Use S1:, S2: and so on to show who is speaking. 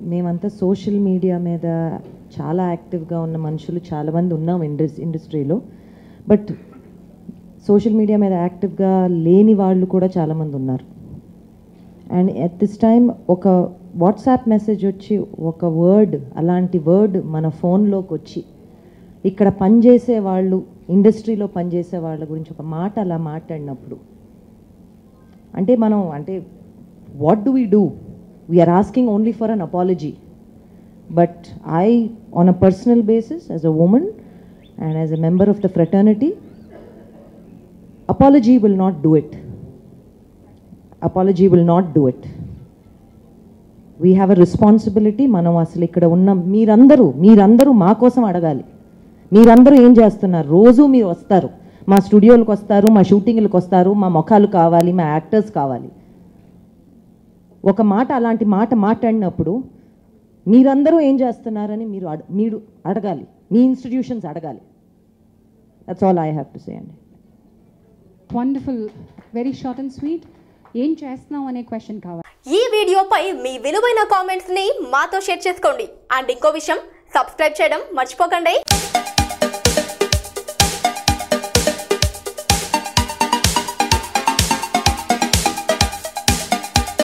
S1: మేమంతా social media మీద చాలా యాక్టివ్గా ఉన్న మనుషులు చాలామంది ఉన్నాం ఇండస్ట్రీలో. బట్ సోషల్ మీడియా మీద యాక్టివ్గా లేని వాళ్ళు కూడా చాలామంది ఉన్నారు. అండ్ ఎట్ దిస్ టైమ్ ఒక వాట్సాప్ మెసేజ్ వచ్చి ఒక వర్డ్, అలాంటి వర్డ్ మన ఫోన్లోకి వచ్చి ఇక్కడ పనిచేసే వాళ్ళు, ఇండస్ట్రీలో పనిచేసే వాళ్ళ గురించి ఒక మాట అలా మాట్లాడినప్పుడు అంటే మనం అంటే what do we do? We are asking only for an apology. But I on a personal basis as a woman and as a member of the fraternity, apology will not do it. Apology will not do it. We have a responsibility. మనం అసలు ఇక్కడ ఉన్న మీరందరూ మా కోసం అడగాలి. మీరందరూ ఏం చేస్తున్నారు? రోజు మీరు వస్తారు, మా స్టూడియోలకు వస్తారు, మా షూటింగ్లకు వస్తారు, మా ముఖాలు కావాలి, మా యాక్టర్స్ కావాలి. ఒక మాట అలాంటి మాట మాట్లాడినప్పుడు మీరందరూ ఏం చేస్తున్నారని మీరు అడగాలి, మీ ఇన్స్టిట్యూషన్స్ అడగాలి. That's all I have to say అండి.
S2: Wonderful, very short and sweet. ఏం చేస్తున్నావు అనే క్వశ్చన్ కావాలి.
S3: ఈ వీడియోపై మీ విలువైన కామెంట్స్ ని మాతో షేర్ చేసుకోండి. అండ్ ఇంకో విషయం, సబ్స్క్రైబ్ చేయడం మర్చిపోకండి.